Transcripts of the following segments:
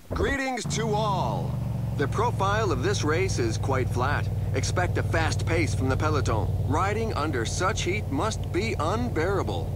Greetings to all. The profile of this race is quite flat. Expect a fast pace from the peloton. Riding under such heat must be unbearable.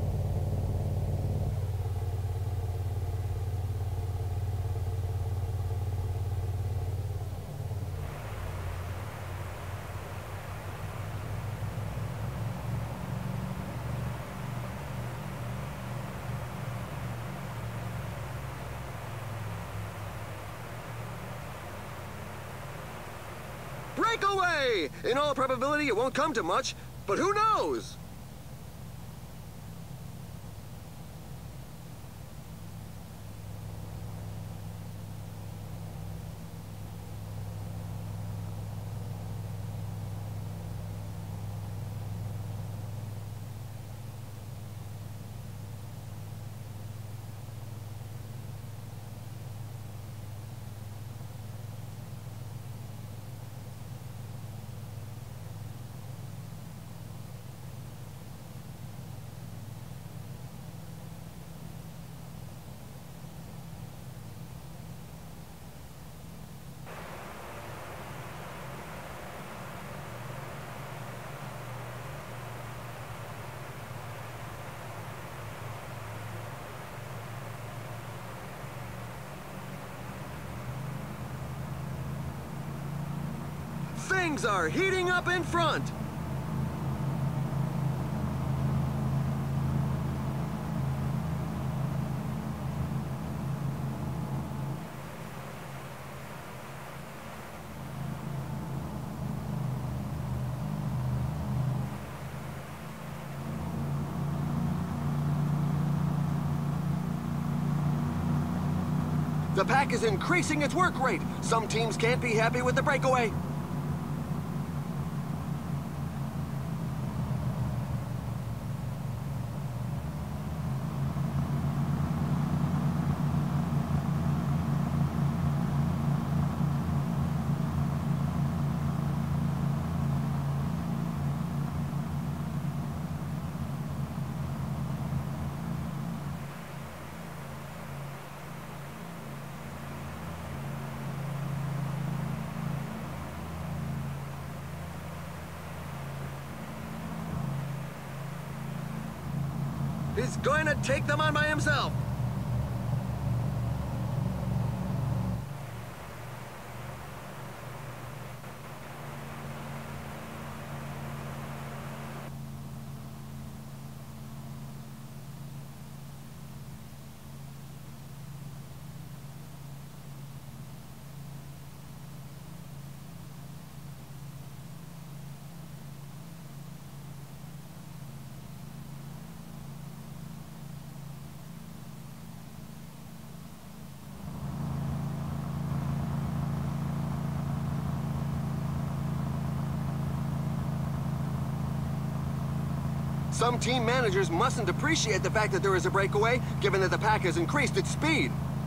Breakaway! In all probability, it won't come to much, but who knows? Things are heating up in front. The pack is increasing its work rate. Some teams can't be happy with the breakaway. He's going to take them on by himself. Some team managers mustn't appreciate the fact that there is a breakaway, given that the pack has increased its speed.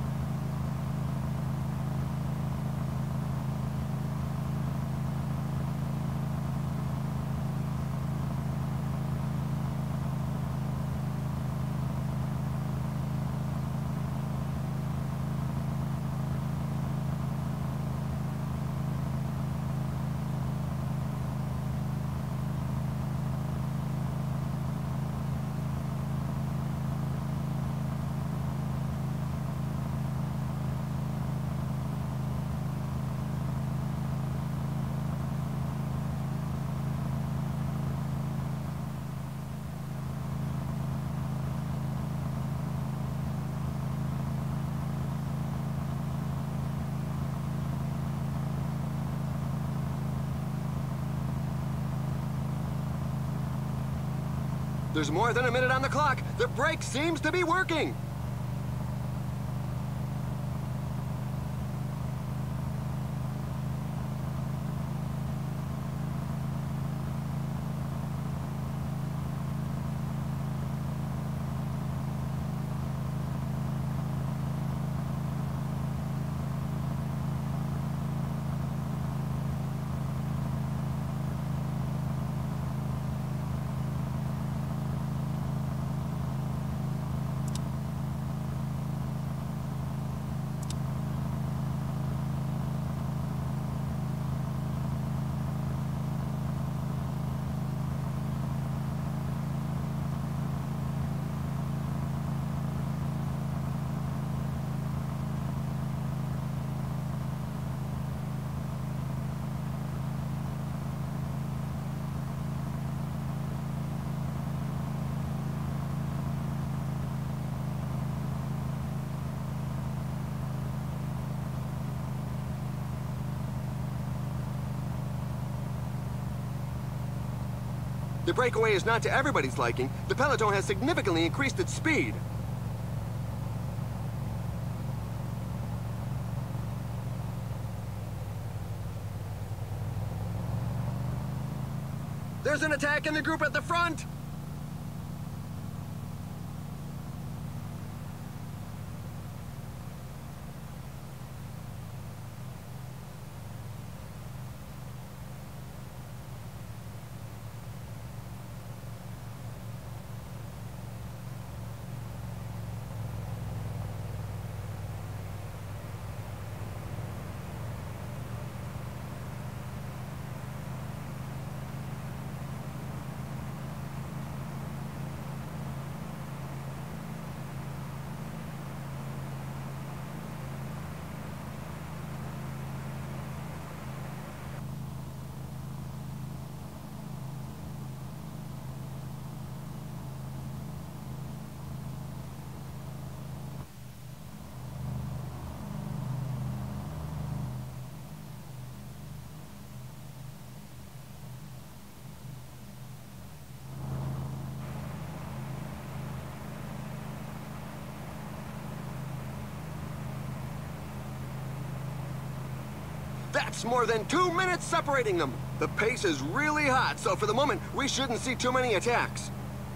There's more than a minute on the clock. The brake seems to be working. The breakaway is not to everybody's liking. The peloton has significantly increased its speed. There's an attack in the group at the front! That's more than 2 minutes separating them. The pace is really hot, so for the moment, we shouldn't see too many attacks.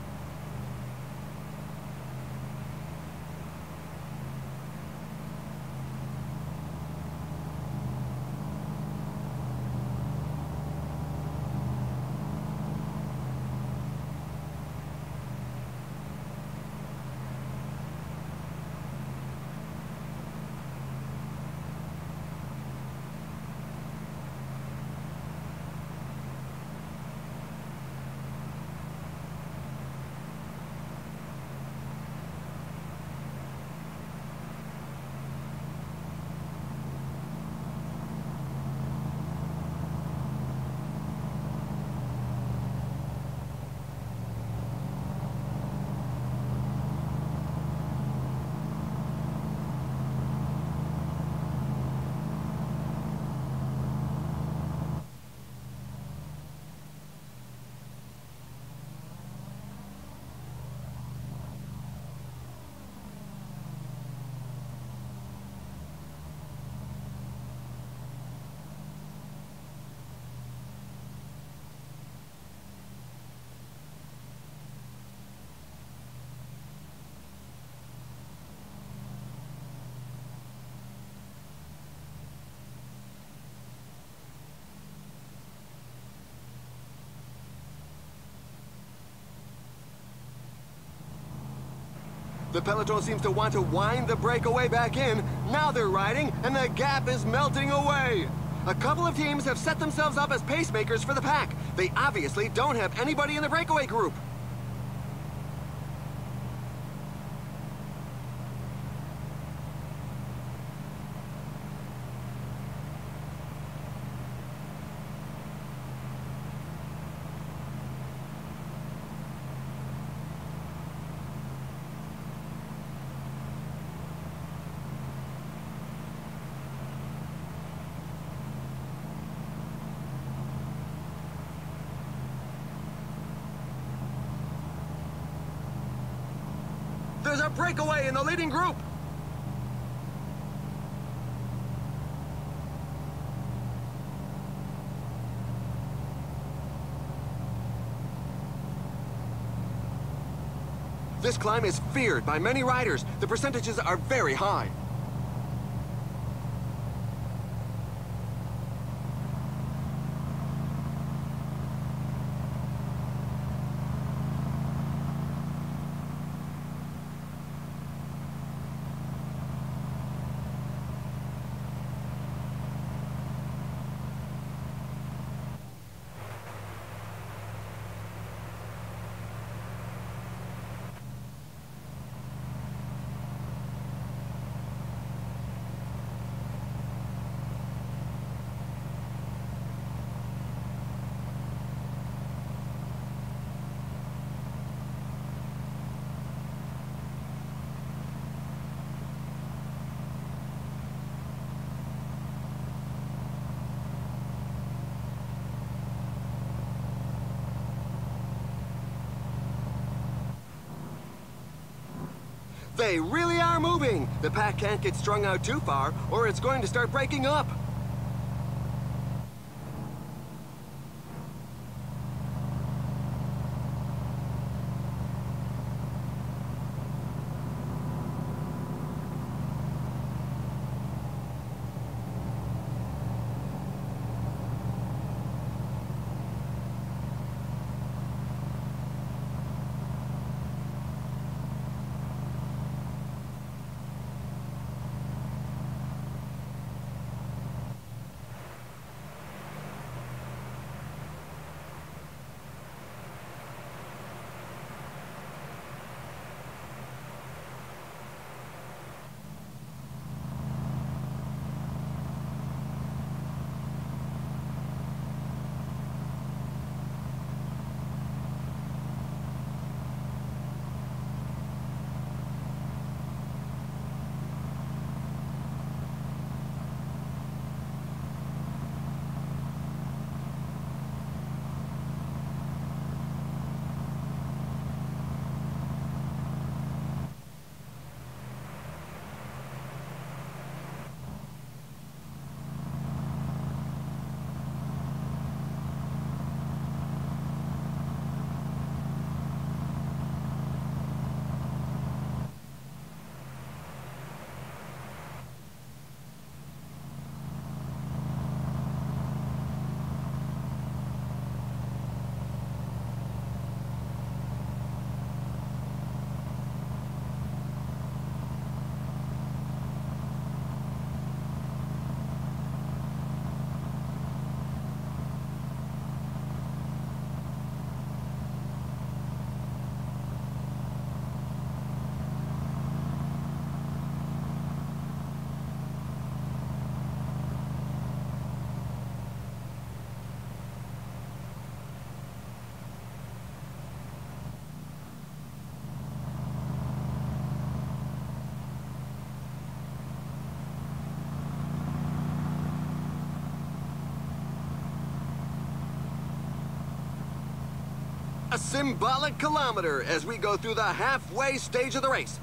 The peloton seems to want to wind the breakaway back in. Now they're riding, and the gap is melting away. A couple of teams have set themselves up as pacemakers for the pack. They obviously don't have anybody in the breakaway group. There's a breakaway in the leading group! This climb is feared by many riders. The percentages are very high. They really are moving! The pack can't get strung out too far, or it's going to start breaking up. A symbolic kilometer as we go through the halfway stage of the race.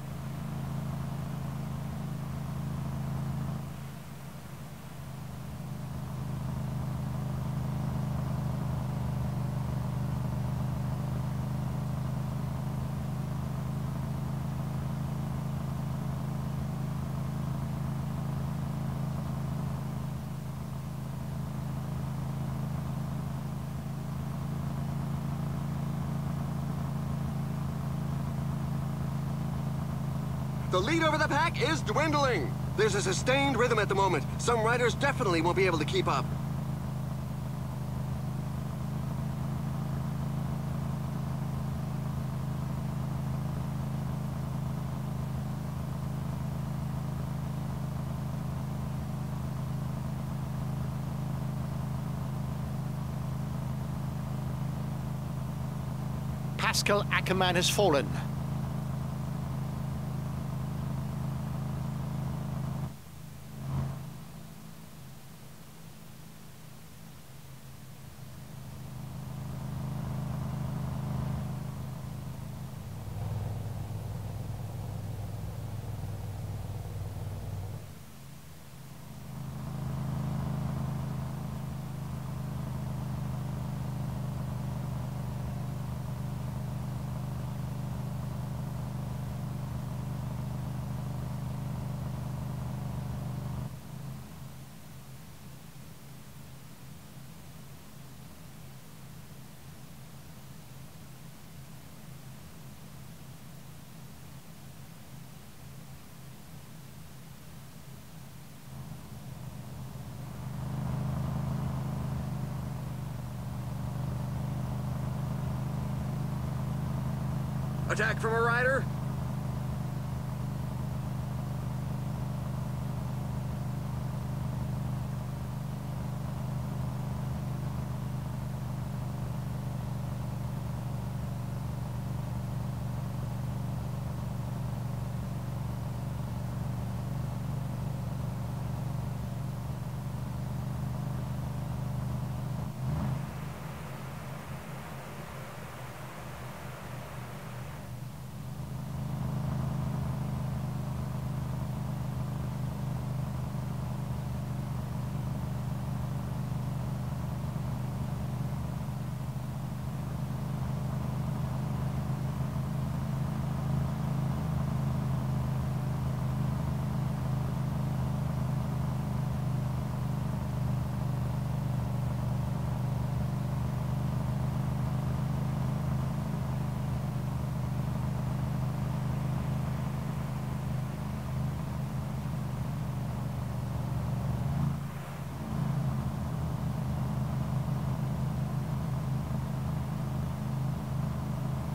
The lead over the pack is dwindling. There's a sustained rhythm at the moment. Some riders definitely won't be able to keep up. Pascal Ackermann has fallen. Attack from a rider?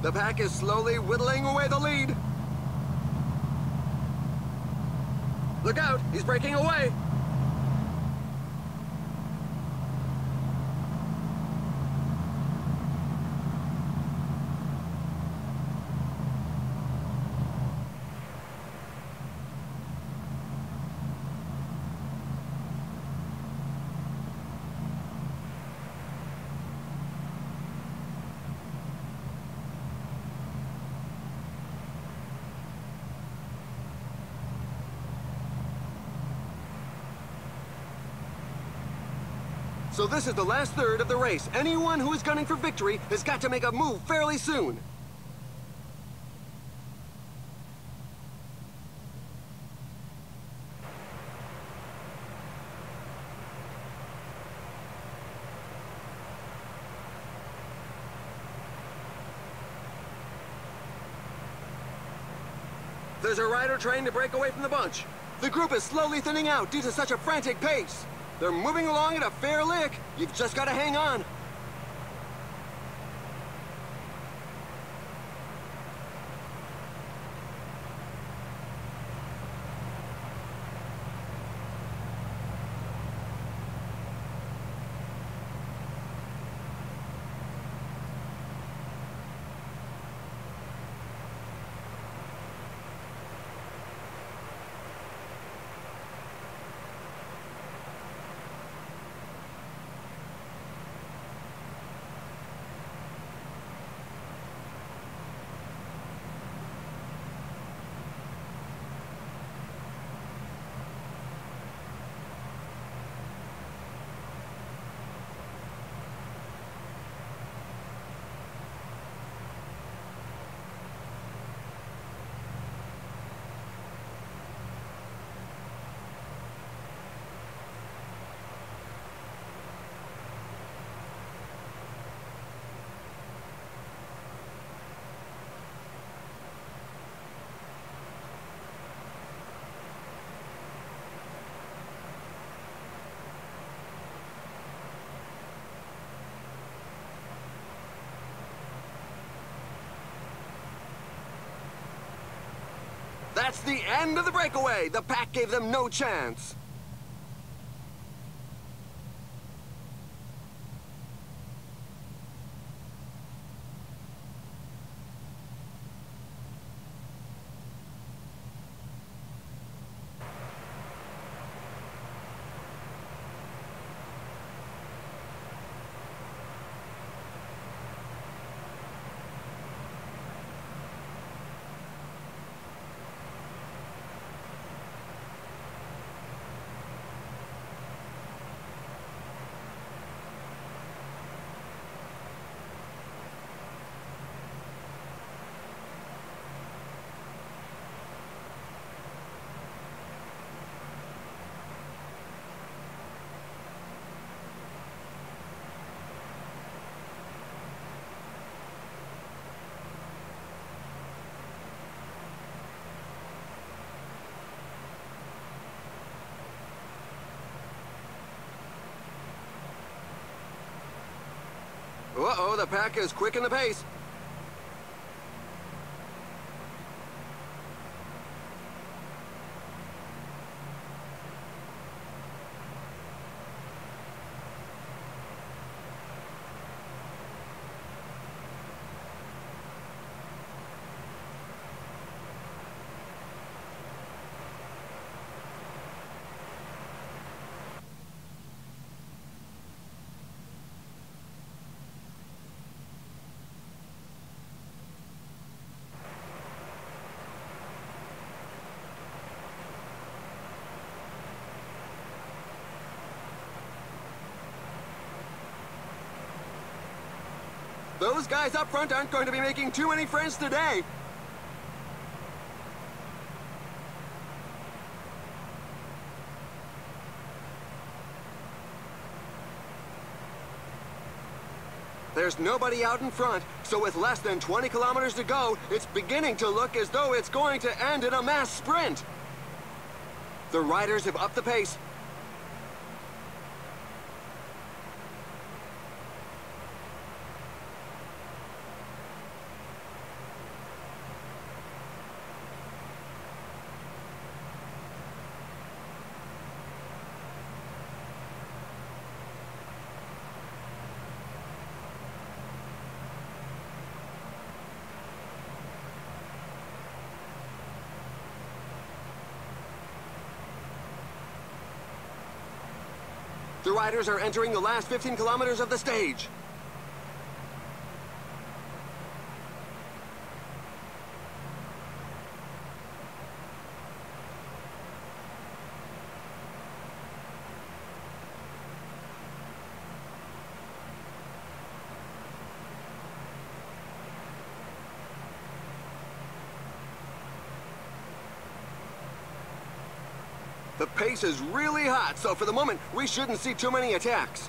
The pack is slowly whittling away the lead. Look out, he's breaking away. So this is the last third of the race. Anyone who is gunning for victory has got to make a move fairly soon. There's a rider trying to break away from the bunch. The group is slowly thinning out due to such a frantic pace. They're moving along at a fair lick. You've just got to hang on. That's the end of the breakaway. The pack gave them no chance. Uh-oh, the pack is quick in the pace. Those guys up front aren't going to be making too many friends today. There's nobody out in front, so with less than 20 kilometers to go, it's beginning to look as though it's going to end in a mass sprint. The riders have upped the pace. The riders are entering the last 15 kilometers of the stage. The pace is really hot, so for the moment, we shouldn't see too many attacks.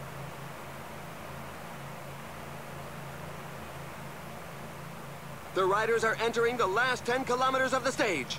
The riders are entering the last 10 kilometers of the stage.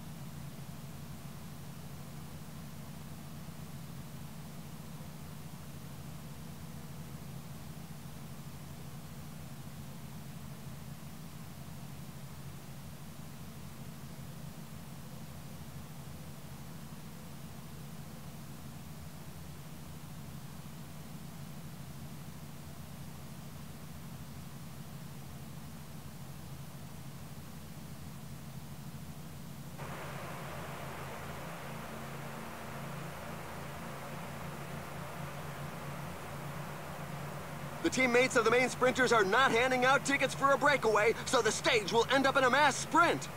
The teammates of the main sprinters are not handing out tickets for a breakaway, so the stage will end up in a mass sprint.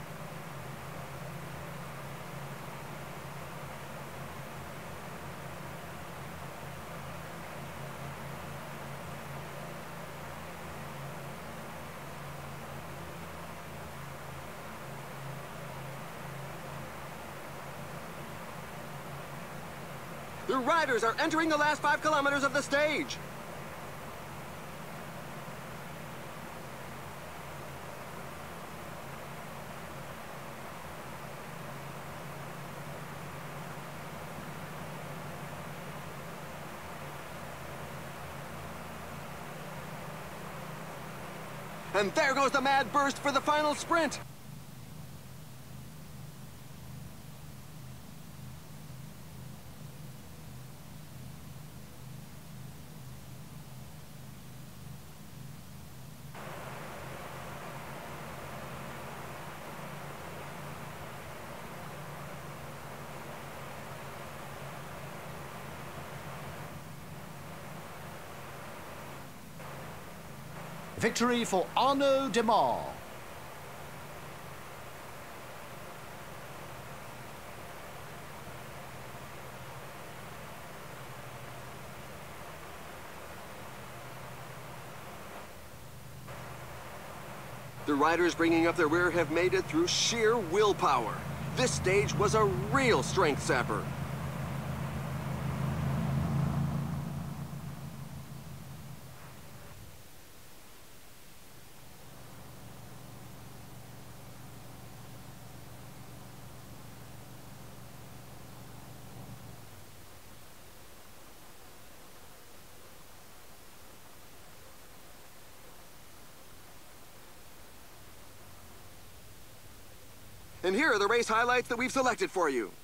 The riders are entering the last 5 kilometers of the stage. And there goes the mad burst for the final sprint. Victory for Arnaud Démare. The riders bringing up the rear have made it through sheer willpower. This stage was a real strength sapper. And here are the race highlights that we've selected for you.